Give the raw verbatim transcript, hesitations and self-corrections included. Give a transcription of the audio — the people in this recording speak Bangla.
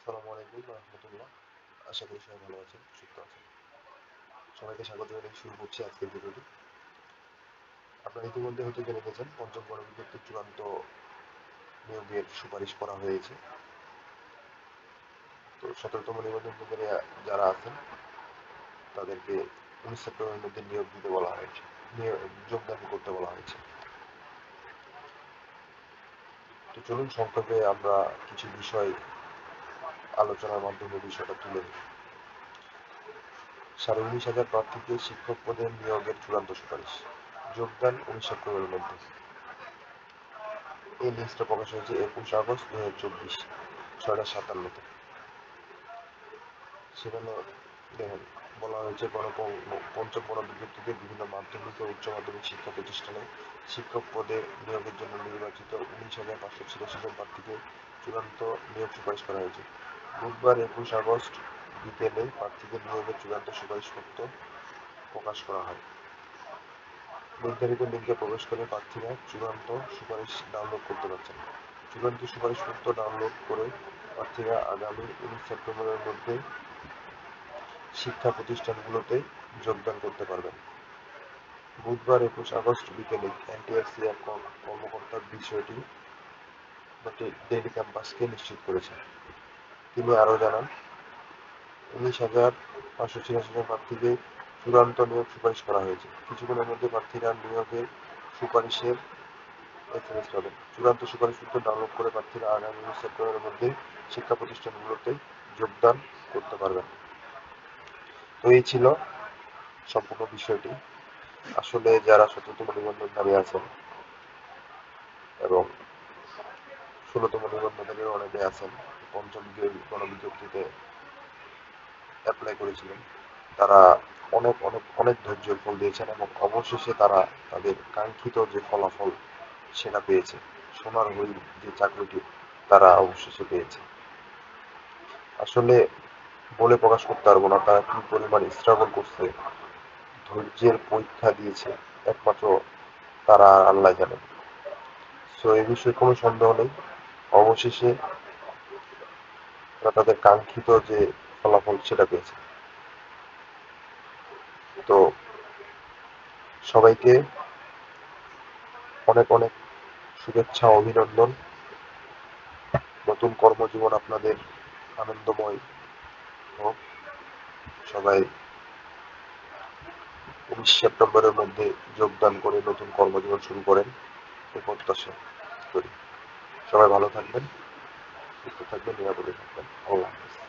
আসসালামু আলাইকুম রহমতুল্লাহ। আশা করি সবাই ভালো আছেন, সুস্থ আছেন। সবাইকে স্বাগত জানিয়ে শুরু করছি আজকের ভিডিওটি। আপনারা ইতিমধ্যে হয়তো জেনে গেছেন পঞ্চম গণবিজ্ঞপ্তির চূড়ান্ত নিয়োগের সুপারিশ করা হয়েছে। তো সতেরোতম নিবন্ধন যারা আছেন তাদেরকে উনিশ সেপ্টেম্বরের মধ্যে নিয়োগ দিতে বলা হয়েছে, যোগদান করতে বলা হয়েছে। তো চলুন সংক্ষেপে আমরা কিছু বিষয় আলোচনার মাধ্যমে বিষয়টা তুলে ধরি। সাড়ে উনিশ হাজার প্রার্থীকে শিক্ষক পদে নিয়োগের চূড়ান্ত সুপারিশ, যোগদান উনিশ সেপ্টেম্বরের মধ্যে। এই লিস্টটা প্রকাশ হয়েছে একুশ আগস্ট দু হাজার চব্বিশ ছয়টা সাতান্নতে। সেখানে দেখেন বলা হয়েছে পঞ্চম গণবিজ্ঞপ্তিতে বিভিন্ন মাধ্যমিক ও উচ্চ মাধ্যমিক শিক্ষা প্রতিষ্ঠানে শিক্ষক পদে নিয়োগের জন্য নির্বাচিত উনিশ হাজার পাঁচশো ছিয়াশি জন প্রার্থীকে চূড়ান্ত নিয়োগ সুপারিশ করা হয়েছে। বুধবার একুশ আগস্ট বিকেলে প্রার্থীদের নিয়োগের চূড়ান্ত সুপারিশপত্র প্রকাশ করা হয়। নির্ধারিত লিঙ্কে প্রবেশ করে প্রার্থীরা চূড়ান্ত সুপারিশ ডাউনলোড করতে পারছেন। চূড়ান্ত সুপারিশপত্র ডাউনলোড করে প্রার্থীরা আগামী উনিশ সেপ্টেম্বরের মধ্যে শিক্ষা প্রতিষ্ঠানগুলোতে যোগদান করতে পারবেন। বুধবার একুশ আগস্ট বিকেলে এনটিআরসিআর কর্মকর্তা বিষয়টি ডেইলি ক্যাম্পাসকে নিশ্চিত করেছেন। তিনি আরও জানান, উনিশ হাজার পাঁচশো ছিয়াশি জন প্রার্থীকে চূড়ান্ত নিয়োগ সুপারিশ করা হয়েছে। কিছুক্ষণের মধ্যে প্রার্থীরা নিয়োগের সুপারিশের এসএমএস পাবেন। চূড়ান্ত সুপারিশপত্র ডাউনলোড করে প্রার্থীরা আগামী উনিশ সেপ্টেম্বরের মধ্যে শিক্ষা প্রতিষ্ঠানগুলোতে যোগদান করতে পারবেন। তো এই ছিল সম্পূর্ণ বিষয়টি। আসলে যারা সতেরোতম নিবন্ধনধারী আছেন এবং ষোলতম নিবন্ধনধারী অনেকে আছেন পঞ্চম গণবিজ্ঞপ্তিতে অ্যাপ্লাই করেছিলেন, তারা অনেক অনেক অনেক ধৈর্যের ফল দিয়েছেন এবং অবশেষে তারা তাদের কাঙ্ক্ষিত যে ফলাফল সেটা পেয়েছে। সোনার হরিণ যে চাকরিটি তারা অবশেষে পেয়েছে। আসলে বলে প্রকাশ করতে পারবো না তারা কি পরিমাণ স্ট্রাগল করছে, ধৈর্যের পরীক্ষা দিয়েছে, একমাত্র তারা আল্লাহ জানেন। সো এই বিষয়ে কোনো সন্দেহ নেই, অবশেষে তারা তাদের কাঙ্ক্ষিত যে ফলাফল সেটা পেয়েছে। তো সবাইকে অনেক অনেক শুভেচ্ছা, অভিনন্দন। নতুন কর্মজীবন আপনাদের আনন্দময় হোক। সবাই উনিশ সেপ্টেম্বরের মধ্যে যোগদান করে নতুন কর্মজীবন শুরু করেন এই প্রত্যাশা করি। সবাই ভালো থাকবেন, সুস্থ থাকবেন, নিরাপদে থাকবেন। আল্লাহ হাফেজ।